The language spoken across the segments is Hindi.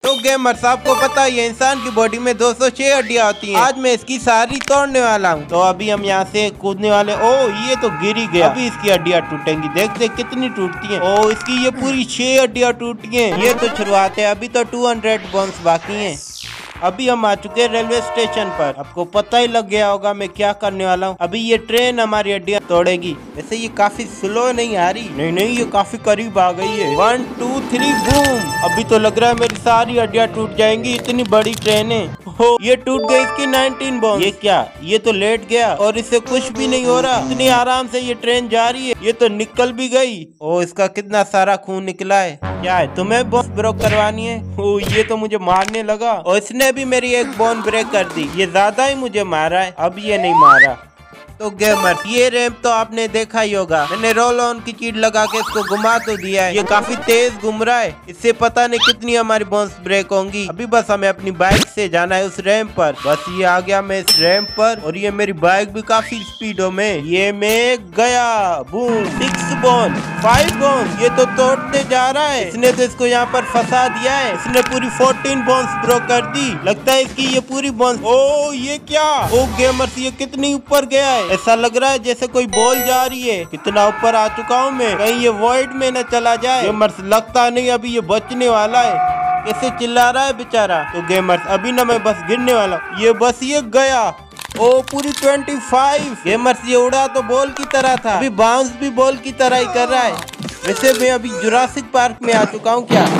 तो गेमर्स आपको पता है इंसान की बॉडी में 206 हड्डियां होती हैं। आज मैं इसकी सारी तोड़ने वाला हूँ। तो अभी हम यहाँ से कूदने वाले। ओ ये तो गिर ही गया। अभी इसकी हड्डियां टूटेंगी। देखते कितनी टूटती हैं। ओ इसकी ये पूरी 6 हड्डियां टूटी हैं। ये तो शुरुआत है, अभी तो 200 बोन्स बाकी हैं। अभी हम आ चुके हैं रेलवे स्टेशन पर। आपको पता ही लग गया होगा मैं क्या करने वाला हूँ। अभी ये ट्रेन हमारी हड्डियां तोड़ेगी। वैसे ये काफी स्लो नहीं आ रही। नहीं ये काफी करीब आ गई है। 1 2 3 बूम। अभी तो लग रहा है मेरी सारी हड्डियां टूट जाएंगी। इतनी बड़ी ट्रेन है। हो ये टूट गई इसकी 19 बोन। ये क्या, ये तो लेट गया और इससे कुछ भी नहीं हो रहा। इतनी आराम से ये ट्रेन जा रही है। ये तो निकल भी गई। ओ इसका कितना सारा खून निकला है। क्या है, तुम्हें बोन ब्रेक करवानी है? ओ ये तो मुझे मारने लगा और इसने भी मेरी एक बोन ब्रेक कर दी। ये ज्यादा ही मुझे मारा है। अब ये नहीं मारा। तो गेमर ये रैंप तो आपने देखा ही होगा। मैंने रोल ऑन की चीट लगा के इसको घुमा तो दिया है। ये काफी तेज घूम रहा है। इससे पता नहीं कितनी हमारी बोन्स ब्रेक होंगी। अभी बस हमें अपनी बाइक से जाना है उस रैंप पर। बस ये आ गया मैं इस रैंप पर और ये मेरी बाइक भी काफी स्पीडों में। ये मैं गया। Boom 6 bone 5 bone. ये तो तोड़ते जा रहा है। इसने तो इसको यहाँ पर फंसा दिया है। इसने पूरी 14 बोन्स ब्रेक कर दी। लगता है इसकी ये पूरी बोन्स। ओ ये क्या, ओ गेमर्स ये कितनी ऊपर गया है। ऐसा लग रहा है जैसे कोई बॉल जा रही है। कितना ऊपर आ चुका हूँ मैं। कहीं ये वॉइड में न चला जाए। गेमर्स लगता नहीं अभी ये बचने वाला है। कैसे चिल्ला रहा है बेचारा। तो गेमर्स अभी ना मैं बस गिरने वाला। ये बस ये गया। ओ पूरी 25। गेमर्स ये उड़ा तो बॉल की तरह था। अभी बाउंस भी बॉल की तरह ही कर रहा है। वैसे मैं अभी जुरासिक पार्क में आ चुका हूँ क्या।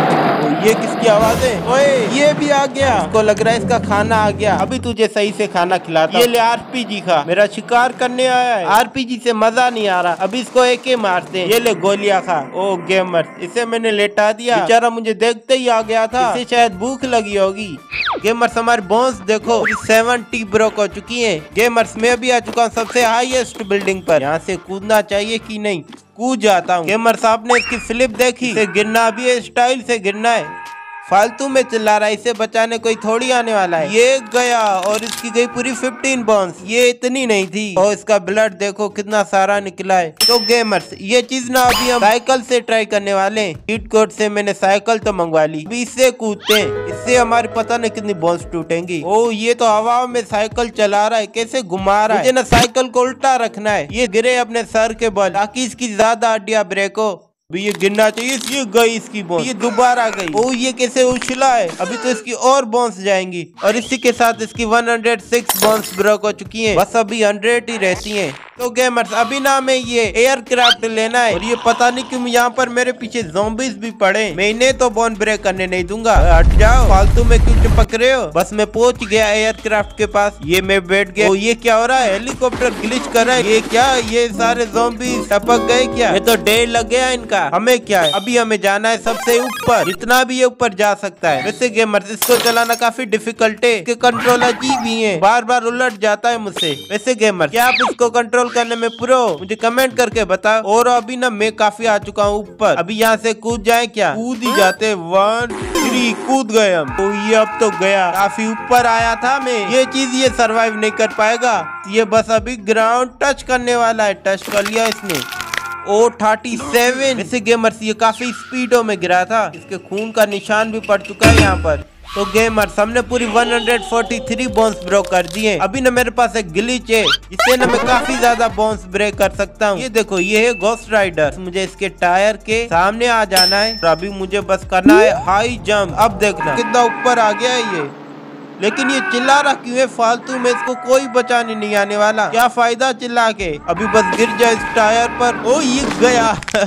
ये किसकी आवाज है? ओए ये भी आ गया। इसको लग रहा है इसका खाना आ गया। अभी तुझे सही से खाना खिलाता। ये ले आरपीजी खा। मेरा शिकार करने आया है। आरपीजी से मजा नहीं आ रहा। अभी इसको एक मारते हैं। ये ले गोलियां खा। ओ गेमर इसे मैंने लेटा दिया। बेचारा मुझे देखते ही आ गया था। इसे शायद भूख लगी होगी। गेमर्स हमारे बोन्स देखो 70 ब्रेक हो चुकी है। गेमर्स मैं भी आ चुका हूँ सबसे हाईएस्ट बिल्डिंग पर। यहाँ से कूदना चाहिए कि नहीं? कूद जाता हूँ। गेमर्स आपने इसकी फ्लिप देखी? इसे गिरना भी है, स्टाइल से गिरना है। फालतू में चिल्ला रहा है। इसे बचाने कोई थोड़ी आने वाला है। ये गया और इसकी गई पूरी 15 बोन्स। ये इतनी नहीं थी और इसका ब्लड देखो कितना सारा निकला है। तो गेमर्स ये चीज ना अभी हम साइकिल से ट्राई करने वाले हैं। चीट कोड से मैंने साइकिल तो मंगवा ली। अभी इससे कूदते हैं। इससे हमारी पता नहीं कितनी बोन्स टूटेंगी। ओ ये तो हवा में साइकिल चला रहा है। कैसे घुमा रहा है। मुझे ना साइकिल को उल्टा रखना है। ये गिरे अपने सर के बल ताकि इसकी ज्यादा हड्डियां ब्रेक हो। ये गिरना चाहिए। ये गई इसकी बोन्स। ये दोबारा गई। ओ ये कैसे उछला है। अभी तो इसकी और बोन्स जाएंगी और इसी के साथ इसकी 106 बोन्स ब्रेक हो चुकी हैं। बस अभी 100 ही रहती हैं। तो गेमर्स अभी ना हमें ये एयरक्राफ्ट लेना है और ये पता नहीं क्यों यहाँ पर मेरे पीछे ज़ॉम्बीज भी पड़े। मैं इन्हें तो बोन ब्रेक करने नहीं दूंगा। हट जाओ, फालतू में क्यों चिपक रहे हो। बस मैं पहुंच गया एयरक्राफ्ट के पास। ये मैं बैठ गया। ओ ये क्या हो रहा है। हेलीकॉप्टर ग्लिच कर रहा है। ये क्या, ये सारे ज़ॉम्बीज टपक गए क्या। ये तो ढेर लग गया इनका। हमें क्या है, अभी हमें जाना है सबसे ऊपर, जितना भी ये ऊपर जा सकता है। वैसे गेमर्स इसको चलाना काफी डिफिकल्ट है। इसके कंट्रोल अजीब ही है। बार बार उलट जाता है मुझसे। वैसे गेमर्स क्या आप इसको कंट्रोल करने में प्रो? मुझे कमेंट करके बताओ। और अभी ना मैं काफी आ चुका हूँ ऊपर। अभी यहाँ से कूद जाए क्या? कूद ही जाते। 1 3 कूद गए हम। तो ये अब तो गया। काफी ऊपर आया था मैं। ये चीज ये सरवाइव नहीं कर पाएगा। ये बस अभी ग्राउंड टच करने वाला है। टच कर लिया इसने। ओ 37। वैसे गेमर्स ये काफी स्पीडों में गिरा था। इसके खून का निशान भी पड़ चुका है यहाँ पर। तो गेमर्स हमने पूरी 143 बोन्स ब्रेक कर दिए। अभी ना मेरे पास एक ग्लिच है, इससे ना मैं काफी ज्यादा बोन्स ब्रेक कर सकता हूँ। ये देखो ये है घोस्ट राइडर। मुझे इसके टायर के सामने आ जाना है और अभी मुझे बस करना है हाई जंप। अब देखना कितना ऊपर आ गया है ये। लेकिन ये चिल्ला रहा क्यों है फालतू में। इसको कोई बचाने नहीं आने वाला। क्या फायदा चिल्ला के। अभी बस गिर जाए इस टायर पर। ओ ये गया।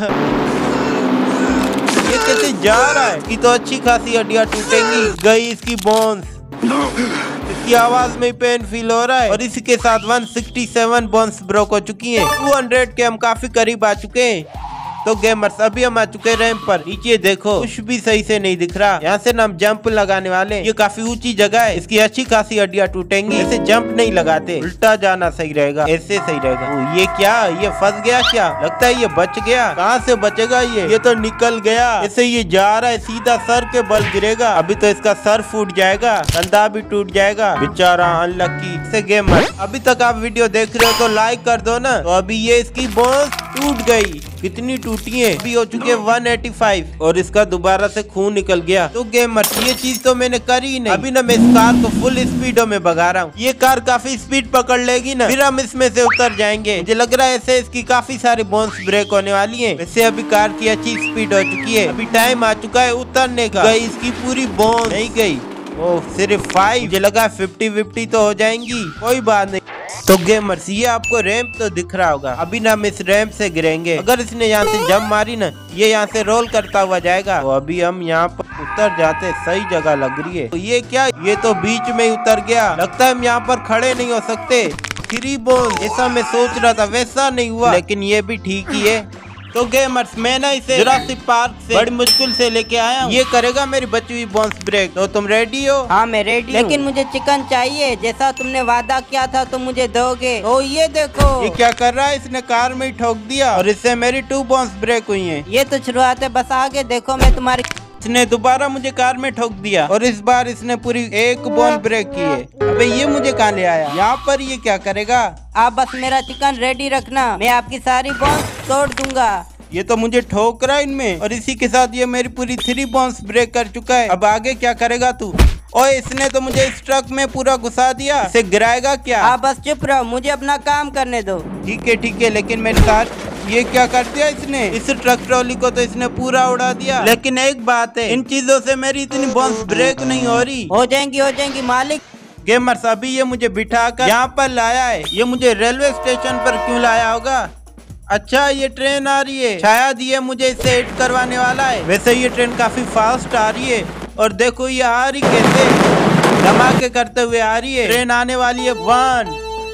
ये कैसे जा रहा है। इसकी तो अच्छी खासी हड्डियां टूटेंगी। गई इसकी बोन्स। इसकी आवाज में पेन फील हो रहा है और इसी के साथ 167 बोन्स ब्रेक हो चुकी हैं। 200 के हम काफी करीब आ चुके हैं। तो गेमर्स अभी हम आ चुके हैं रैंप पर। नीचे देखो कुछ भी सही से नहीं दिख रहा। यहाँ से ना हम जंप लगाने वाले हैं। ये काफी ऊंची जगह है। इसकी अच्छी खासी हड्डियां टूटेंगी। ऐसे जंप नहीं लगाते, उल्टा जाना सही रहेगा। ऐसे सही रहेगा। ओ, ये क्या, ये फंस गया क्या। लगता है ये बच गया। कहाँ से बचेगा ये तो निकल गया। ऐसे ये जा रहा है सीधा सर के बल गिरेगा। अभी तो इसका सर फूट जाएगा, कंधा भी टूट जाएगा। बेचारा अनलकी। से गेमर अभी तक आप वीडियो देख रहे हो तो लाइक कर दो ना। तो अभी ये इसकी बोन्स टूट गई। कितनी टूटी है, अभी हो चुके 185 और इसका दोबारा से खून निकल गया। तो गेमर्स ये चीज तो मैंने करी ही नहीं। अभी ना मैं इस कार को फुल स्पीडो में भगा रहा हूँ। ये कार काफी स्पीड पकड़ लेगी ना, फिर हम इसमें से उतर जाएंगे। मुझे लग रहा है ऐसे इसकी काफी सारी बोन्स ब्रेक होने वाली है। वैसे अभी कार की अच्छी स्पीड हो चुकी है, अभी टाइम आ चुका है उतरने का। गई इसकी पूरी बोन नहीं गई, ओह सिर्फ 5। मुझे लगा 50-50 तो हो जाएंगी, कोई बात नहीं। तो गेमर्स ये आपको रैंप तो दिख रहा होगा, अभी ना हम इस रैंप से गिरेंगे। अगर इसने यहाँ से जंप मारी ना, ये यहाँ से रोल करता हुआ जाएगा। तो अभी हम यहाँ पर उतर जाते, सही जगह लग रही है। तो ये क्या, ये तो बीच में ही उतर गया। लगता है हम यहाँ पर खड़े नहीं हो सकते। 3 बोन ऐसा मैं सोच रहा था, वैसा नहीं हुआ, लेकिन ये भी ठीक ही है। तो गेमर्स मैं ना इसे जुरासिक पार्क से बड़ी मुश्किल से लेके आया हूँ। ये करेगा मेरी बची हुई बोन्स ब्रेक। तो तुम रेडी हो? हाँ मैं रेडी हूँ, लेकिन मुझे चिकन चाहिए, जैसा तुमने वादा किया था तुम मुझे दोगे। ओ ये देखो, ये क्या कर रहा है, इसने कार में ही ठोक दिया और इससे मेरी 2 बोन्स ब्रेक हुई हैं। ये तो शुरुआत है, बस आगे देखो मैं तुम्हारी। इसने दोबारा मुझे कार में ठोक दिया और इस बार इसने पूरी 1 बोन ब्रेक की है। अबे ये मुझे कहाँ ले आया, यहाँ पर ये क्या करेगा? आप बस मेरा चिकन रेडी रखना, मैं आपकी सारी बोन्स तोड़ दूंगा। ये तो मुझे ठोक रहा है इनमें, और इसी के साथ ये मेरी पूरी 3 बोन्स ब्रेक कर चुका है। अब आगे क्या करेगा तू? ओए इसने तो मुझे इस ट्रक में पूरा घुसा दिया, इसे गिराएगा क्या? आप बस चुप रहो, मुझे अपना काम करने दो। ठीक है, लेकिन मेरे साथ ये क्या कर दिया इसने? इस ट्रक ट्रॉली को तो इसने पूरा उड़ा दिया। लेकिन एक बात है, इन चीजों से मेरी इतनी बोन्स ब्रेक नहीं हो रही। हो जाएंगी मालिक। गेमर्स अभी ये मुझे बिठाकर यहाँ पर लाया है। ये मुझे रेलवे स्टेशन पर क्यों लाया होगा? अच्छा ये ट्रेन आ रही है, शायद ये मुझे इससे हिट करवाने वाला है। वैसे ये ट्रेन काफी फास्ट आ रही है, और देखो ये आ रही कैसे, धमाके करते हुए आ रही है। ट्रेन आने वाली है, 1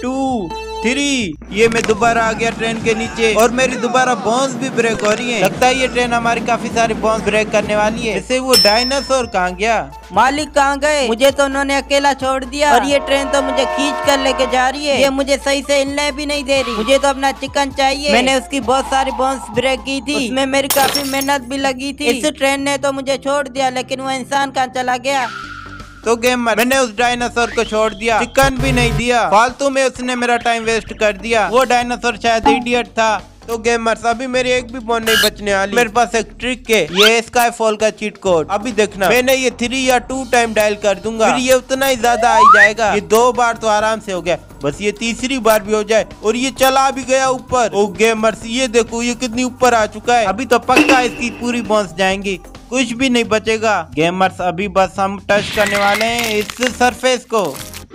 2 3। ये मैं दोबारा आ गया ट्रेन के नीचे, और मेरी दोबारा बोन्स भी ब्रेक हो रही है। लगता है ये ट्रेन हमारी काफी सारी बोन्स ब्रेक करने वाली है। वैसे वो डायनासोर कहाँ गया? मालिक कहाँ गए? मुझे तो उन्होंने अकेला छोड़ दिया, और ये ट्रेन तो मुझे खींच कर लेके जा रही है। ये मुझे सही से हिलने भी नहीं दे रही। मुझे तो अपना चिकन चाहिए। मैंने उसकी बहुत सारी बोन्स ब्रेक की थी, उसमें मेरी काफी मेहनत भी लगी थी। इस ट्रेन ने तो मुझे छोड़ दिया, लेकिन वो इंसान कहाँ चला गया? तो गेमर मैंने उस डायनासोर को छोड़ दिया, चिकन भी नहीं दिया, फालतू में उसने मेरा टाइम वेस्ट कर दिया। वो डायनासोर शायद इडियट था। तो गेमर्स अभी मेरी एक भी बोन नहीं बचने वाली। मेरे पास एक ट्रिक है, ये स्काई फॉल का चीट कोड। अभी देखना, मैंने ये 3 या 2 टाइम डायल कर दूंगा, फिर ये उतना ही ज्यादा आ जाएगा। ये 2 बार तो आराम से हो गया, बस ये तीसरी बार भी हो जाए और ये चला भी गया ऊपर। ओ गेमर्स ये देखो ये कितनी ऊपर आ चुका है। अभी तो पक्का इसकी पूरी बोन्स जाएंगी, कुछ भी नहीं बचेगा। गेमर्स अभी बस हम टच करने वाले हैं इस सरफेस को।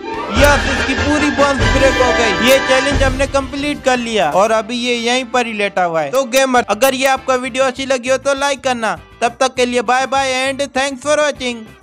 यस इसकी पूरी बोन्स ब्रेक हो गई। ये चैलेंज हमने कंप्लीट कर लिया, और अभी ये यहीं पर ही लेटा हुआ है। तो गेमर अगर ये आपका वीडियो अच्छी लगी हो तो लाइक करना। तब तक के लिए bye bye and thanks for watching.